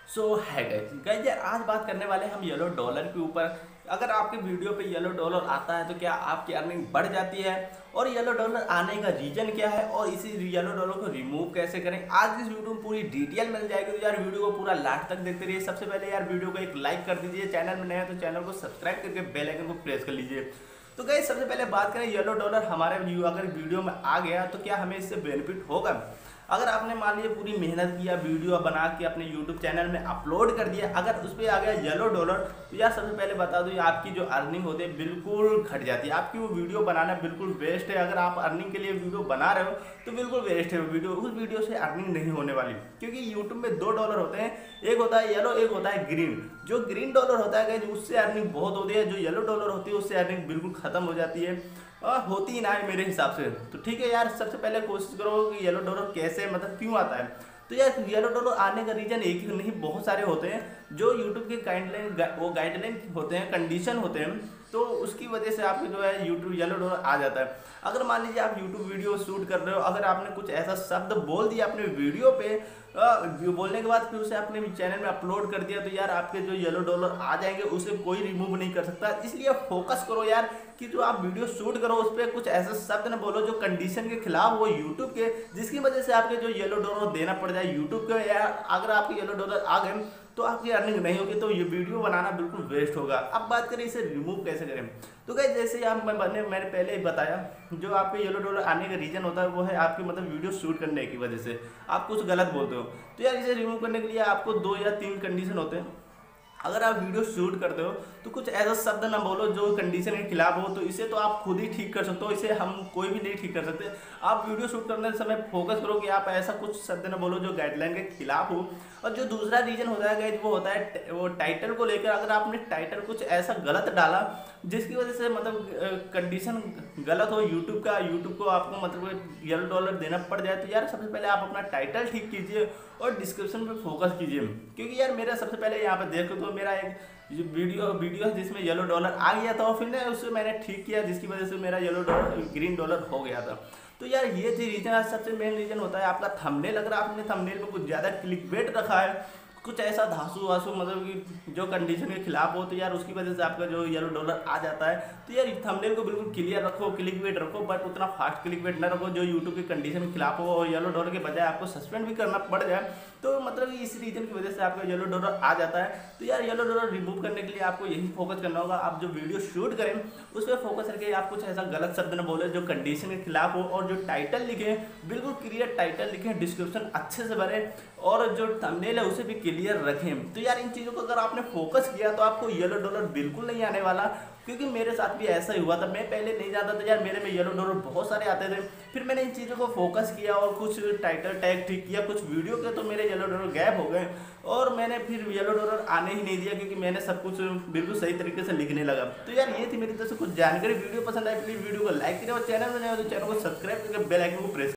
सो है गाइस यार आज बात करने वाले हैं हम येलो डॉलर के ऊपर। अगर आपके वीडियो पे येलो डॉलर आता है तो क्या आपकी अर्निंग बढ़ जाती है, और येलो डॉलर आने का रीजन क्या है, और इसी येलो डॉलर को रिमूव कैसे करें। आज इस वीडियो में पूरी डिटेल मिल जाएगी, तो यार वीडियो को पूरा लास्ट तक देखते रहिए। सबसे पहले यार वीडियो को एक लाइक कर दीजिए, चैनल में नए हैं तो चैनल को सब्सक्राइब करके बेल आइकन को प्रेस कर लीजिए। तो गाइस सबसे पहले बात करें येलो डॉलर हमारे अगर वीडियो में आ गया तो क्या हमें इससे बेनिफिट होगा। अगर आपने मान लीजिए पूरी मेहनत किया, वीडियो बना के अपने यूट्यूब चैनल में अपलोड कर दिया, अगर उस पर आ गया येलो डॉलर, तो यार सबसे पहले बता दूं आपकी जो अर्निंग होती है बिल्कुल घट जाती है। आपकी वो वीडियो बनाना बिल्कुल वेस्ट है। अगर आप अर्निंग के लिए वीडियो बना रहे हो तो बिल्कुल वेस्ट है वो वीडियो। उस वीडियो से अर्निंग नहीं होने वाली, क्योंकि यूट्यूब में दो डॉलर होते हैं, एक होता है येलो, एक होता है ग्रीन। जो ग्रीन डॉलर होता है उससे अर्निंग बहुत होती है, जो येलो डॉलर होती है उससे अर्निंग बिल्कुल खत्म हो जाती है, होती ही ना है मेरे हिसाब से। तो ठीक है यार, सबसे पहले कोशिश करो कि येलो डॉलर कैसे मतलब क्यों आता है। तो यार येलो डॉलर आने का रीजन एक ही नहीं, बहुत सारे होते हैं। जो यूट्यूब के गाइडलाइन होते हैं, कंडीशन होते हैं, तो उसकी वजह से आपके जो है यूट्यूब येलो डॉलर आ जाता है। अगर मान लीजिए आप यूट्यूब वीडियो शूट कर रहे हो, अगर आपने कुछ ऐसा शब्द बोल दिया अपने वीडियो पे, बोलने के बाद फिर उसे अपने चैनल में अपलोड कर दिया, तो यार आपके जो येलो डॉलर आ जाएंगे, उसे कोई रिमूव नहीं कर सकता। इसलिए फोकस करो यार कि जो आप वीडियो शूट करो उस पर कुछ ऐसा शब्द न बोलो जो कंडीशन के खिलाफ हो यूट्यूब के, जिसकी वजह से आपके जो येलो डॉलर देना पड़ जाए यूट्यूब को। या अगर आपके येलो डॉलर आ गए तो आपकी अर्निंग नहीं होगी, तो ये वीडियो बनाना बिल्कुल वेस्ट होगा। अब बात करें इसे रिमूव कैसे करें। तो गाइस जैसे आप मैंने पहले ही बताया, जो आपके येलो डॉलर आने का रीजन होता है वो है आपके मतलब वीडियो शूट करने की वजह से आप कुछ गलत बोलते हो। तो यार इसे रिमूव करने के लिए आपको 2 या 3 कंडीशन होते हैं। अगर आप वीडियो शूट करते हो तो कुछ ऐसा शब्द ना बोलो जो कंडीशन के खिलाफ हो, तो इसे तो आप खुद ही ठीक कर सकते हो, इसे हम कोई भी नहीं ठीक कर सकते। आप वीडियो शूट करने के समय फोकस करो कि आप ऐसा कुछ शब्द ना बोलो जो गाइडलाइन के खिलाफ हो। और जो दूसरा रीजन होता है गाइस, वो होता है वो टाइटल को लेकर। अगर आपने टाइटल कुछ ऐसा गलत डाला जिसकी वजह से मतलब कंडीशन गलत हो यूट्यूब का, यूट्यूब को आपको मतलब येलो डॉलर देना पड़ जाए, तो यार सबसे पहले आप अपना टाइटल ठीक कीजिए और डिस्क्रिप्शन पे फोकस कीजिए। क्योंकि यार मेरा सबसे पहले यहाँ पे देखो तो मेरा एक वीडियो है जिसमें येलो डॉलर आ गया था, और फिर ना उससे मैंने ठीक किया, जिसकी वजह से मेरा येलो डॉलर ग्रीन डॉलर हो गया था। तो यार ये थी रीजन। सबसे मेन रीजन होता है आपका थंबनेल। अगर आपने थंबनेल में कुछ ज़्यादा क्लिकबेट रखा है, कुछ ऐसा धांसू वासू मतलब कि जो कंडीशन के खिलाफ हो, तो यार उसकी वजह से आपका जो येलो डॉलर आ जाता है। तो यार थंबनेल को बिल्कुल क्लियर रखो, क्लिक वेट रखो, बट उतना फास्ट क्लिक वेट ना रखो जो यूट्यूब के कंडीशन के खिलाफ हो, और येलो डॉलर के बजाय आपको सस्पेंड भी करना पड़ जाए। तो मतलब इस रीजन की वजह से आपका येलो डॉलर आ जाता है। तो यार येलो डॉलर रिमूव करने के लिए आपको यही फोकस करना होगा, आप जो वीडियो शूट करें उस पर फोकस करके आप कुछ ऐसा गलत शब्द न बोले जो कंडीशन के खिलाफ हो, और जो टाइटल लिखे बिल्कुल क्लियर टाइटल लिखें, डिस्क्रिप्शन अच्छे से भरें, और जो थंबनेल है उसे भी क्लियर रखें। तो यार इन चीज़ों को अगर आपने फोकस किया तो आपको येलो डॉलर बिल्कुल नहीं आने वाला। क्योंकि मेरे साथ भी ऐसा ही हुआ था, मैं पहले नहीं जानता था यार, मेरे में येलो डॉलर बहुत सारे आते थे। फिर मैंने इन चीज़ों को फोकस किया और कुछ टाइटल टैग ठीक किया कुछ वीडियो के, तो मेरे येलो डॉलर गैप हो गए, और मैंने फिर येलो डॉलर आने ही नहीं दिया, क्योंकि मैंने सब कुछ बिल्कुल सही तरीके से लिखने लगा। तो यार ये थी मेरी तरफ से कुछ जानकारी। वीडियो पसंद आए प्लीज़ वीडियो को लाइक करें, और चैनल में नए हो तो चैनल को सब्सक्राइब करके बेल आइकन को प्रेस